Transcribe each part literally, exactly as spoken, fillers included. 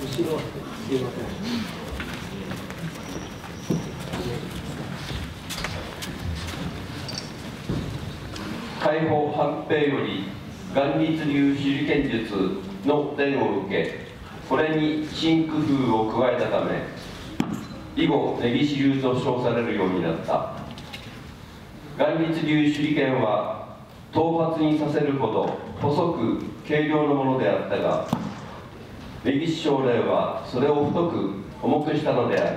後ろすいません。 海保藩兵より元律流手裏剣術の伝を受け、これに新工夫を加えたため、以後根岸流と称されるようになった。元律流手裏剣は頭髪にさせるほど細く軽量のものであったが、根岸将令はそれを太く重くしたのである。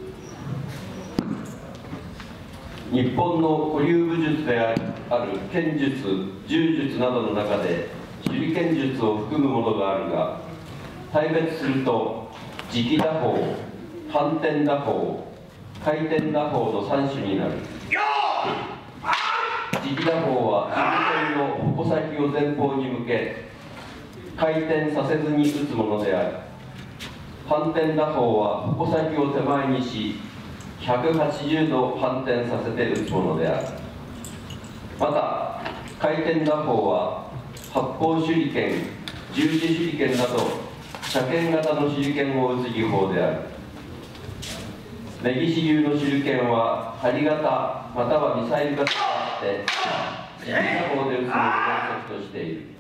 日本の古流武術である剣術、柔術などの中で手裏剣術を含むものがあるが、大別すると直打法、反転打法、回転打法のさん種になる。直打法は手裏剣の矛先を前方に向け回転させずに打つものである。反転打法は矛先を手前にしひゃくはちじゅうど反転させて打つものである。また回転打法は八方手裏剣、十字手裏剣など射剣型の手裏剣を打つ技法である。根岸流の手裏剣は針型またはミサイル型があって直打法で打つのを原則としている。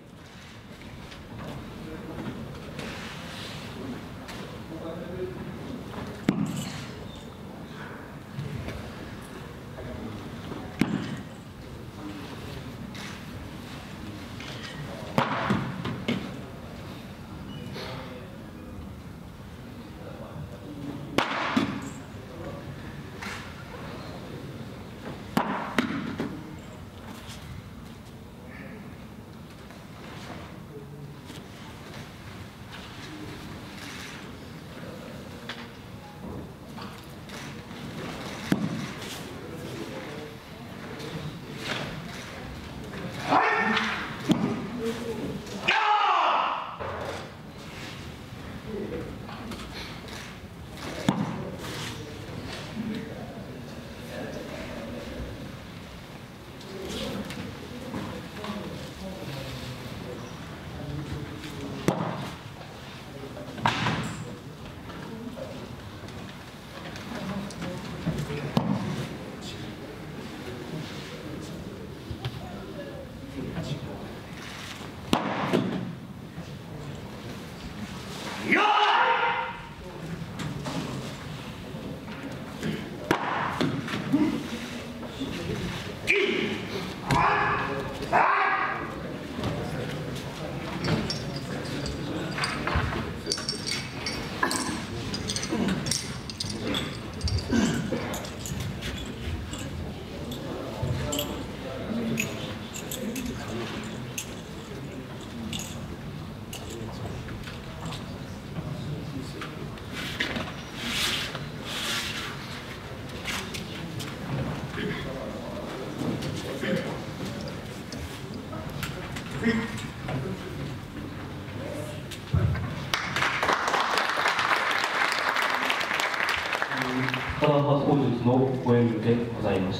ただ発砲術のご演武でございました。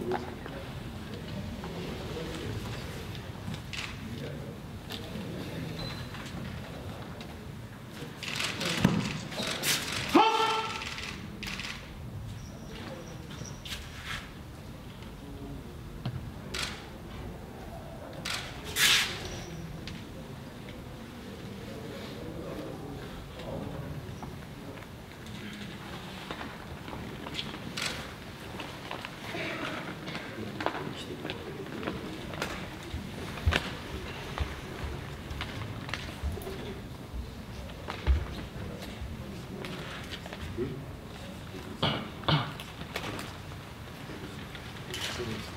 そうです。